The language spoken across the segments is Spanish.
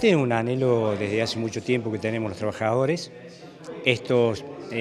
Este es un anhelo desde hace mucho tiempo que tenemos los trabajadores. Esto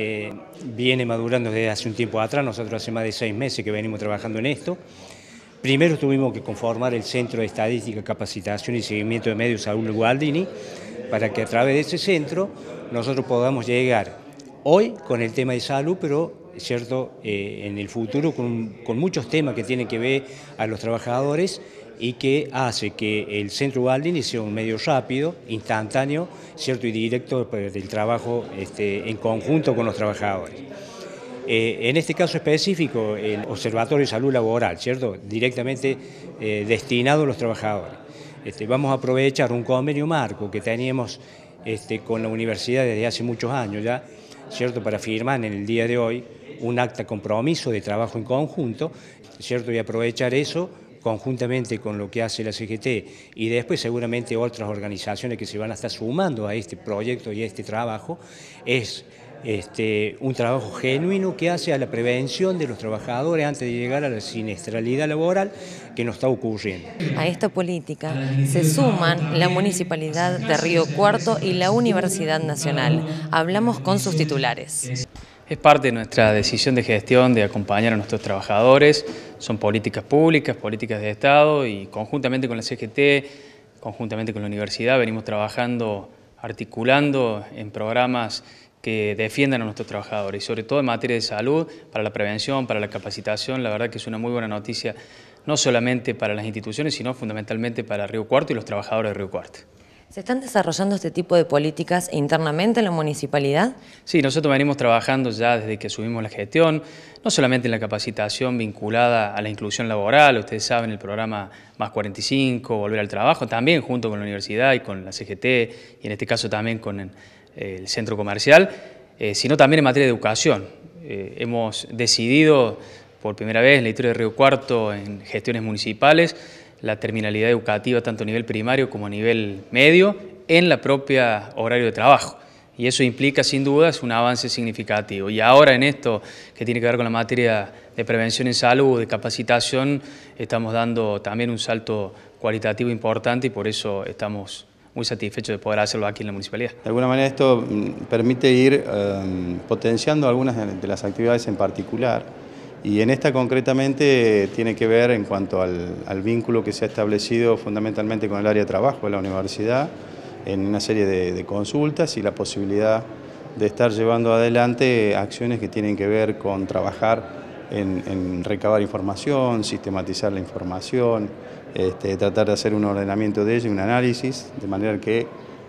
viene madurando desde hace un tiempo atrás. Nosotros hace más de 6 meses que venimos trabajando en esto. Primero tuvimos que conformar el Centro de Estadística, Capacitación y Seguimiento de Medios Saúl Gualdini, para que a través de ese centro nosotros podamos llegar hoy con el tema de salud, pero cierto, en el futuro con muchos temas que tienen que ver a los trabajadores y que hace que el Centro Gualdini sea un medio rápido, instantáneo, cierto, y directo del trabajo en conjunto con los trabajadores. En este caso específico, el Observatorio de Salud Laboral, ¿cierto?, directamente destinado a los trabajadores. Vamos a aprovechar un convenio marco que teníamos con la universidad desde hace muchos años ya, ¿cierto?, para firmar en el día de hoy un acta compromiso de trabajo en conjunto, ¿cierto?, y aprovechar eso conjuntamente con lo que hace la CGT y después seguramente otras organizaciones que se van a estar sumando a este proyecto y a este trabajo, es un trabajo genuino que hace a la prevención de los trabajadores antes de llegar a la siniestralidad laboral que nos está ocurriendo. A esta política se suman la Municipalidad de Río Cuarto y la Universidad Nacional. Hablamos con sus titulares. Es parte de nuestra decisión de gestión de acompañar a nuestros trabajadores. Son políticas públicas, políticas de Estado y conjuntamente con la CGT, conjuntamente con la universidad, venimos trabajando, articulando en programas que defiendan a nuestros trabajadores y sobre todo en materia de salud, para la prevención, para la capacitación. La verdad que es una muy buena noticia, no solamente para las instituciones, sino fundamentalmente para Río Cuarto y los trabajadores de Río Cuarto. ¿Se están desarrollando este tipo de políticas internamente en la municipalidad? Sí, nosotros venimos trabajando ya desde que asumimos la gestión, no solamente en la capacitación vinculada a la inclusión laboral, ustedes saben el programa Más 45, Volver al Trabajo, también junto con la universidad y con la CGT y en este caso también con el centro comercial, sino también en materia de educación. Hemos decidido por primera vez en la historia de Río Cuarto en gestiones municipales la terminalidad educativa tanto a nivel primario como a nivel medio en la propia horario de trabajo. Y eso implica sin dudas un avance significativo. Y ahora en esto que tiene que ver con la materia de prevención en salud, de capacitación, estamos dando también un salto cualitativo importante y por eso estamos muy satisfechos de poder hacerlo aquí en la municipalidad. De alguna manera esto permite ir potenciando algunas de las actividades en particular. Y en esta concretamente tiene que ver en cuanto al vínculo que se ha establecido fundamentalmente con el área de trabajo de la universidad en una serie de consultas y la posibilidad de estar llevando adelante acciones que tienen que ver con trabajar en recabar información, sistematizar la información, tratar de hacer un ordenamiento de ella y un análisis, de manera que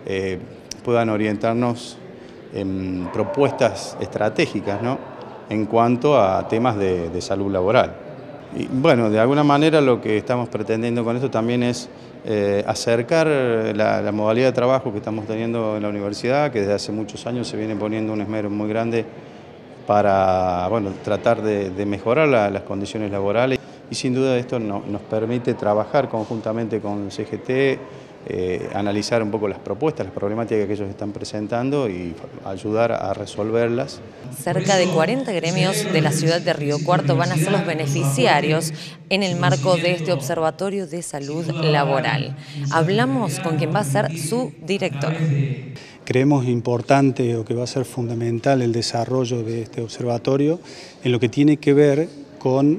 puedan orientarnos en propuestas estratégicas, ¿no?, en cuanto a temas de salud laboral. Y bueno, de alguna manera lo que estamos pretendiendo con esto también es acercar la modalidad de trabajo que estamos teniendo en la universidad, que desde hace muchos años se viene poniendo un esmero muy grande para tratar de mejorar las condiciones laborales. Y sin duda esto nos permite trabajar conjuntamente con CGT, analizar un poco las propuestas, las problemáticas que ellos están presentando y ayudar a resolverlas. Cerca de 40 gremios de la ciudad de Río Cuarto van a ser los beneficiarios en el marco de este Observatorio de Salud Laboral. Hablamos con quien va a ser su director. Creemos importante o que va a ser fundamental el desarrollo de este observatorio en lo que tiene que ver con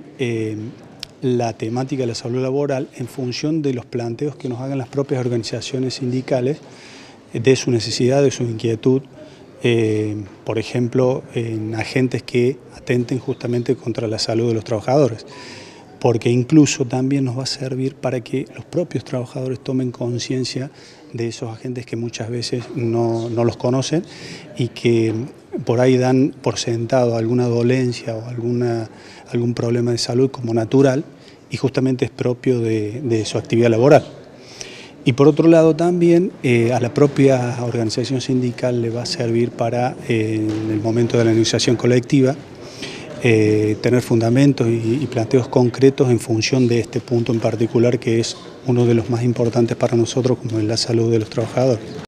la temática de la salud laboral en función de los planteos que nos hagan las propias organizaciones sindicales, de su necesidad, de su inquietud, por ejemplo, en agentes que atenten justamente contra la salud de los trabajadores, porque incluso también nos va a servir para que los propios trabajadores tomen conciencia de esos agentes que muchas veces no los conocen y que por ahí dan por sentado alguna dolencia o algún problema de salud como natural y justamente es propio de su actividad laboral. Y por otro lado también a la propia organización sindical le va a servir para, en el momento de la negociación colectiva, tener fundamentos y planteos concretos en función de este punto en particular que es uno de los más importantes para nosotros como es la salud de los trabajadores.